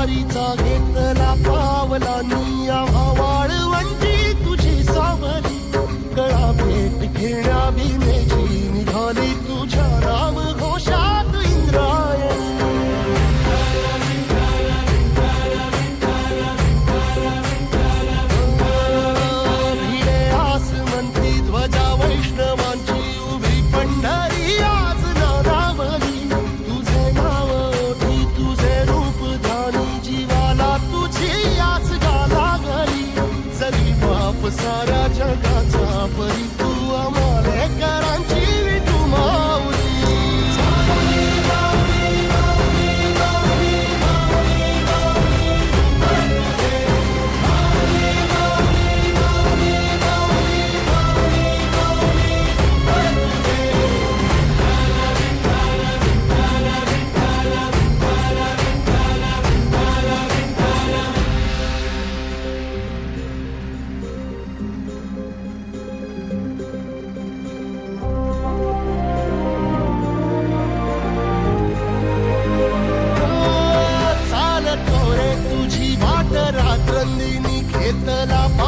वारीचा घेतला पावला निया वाळवंटी तुझी सावली गळा भेट घेण्या भीमेची निघाली तुझ्या नाम घोषात इंद्रायणी भिडे आसमंती ध्वजा वैष्णवांची उभी पंढरी आज नानावली तुझे नाव ओठी तुझे रूप धानी जीवाला तुझी आस लागली जरी बाप साऱ्या जगाचा परी तू आमालेकरांची विठू माऊली रात्रंदिनी घेतला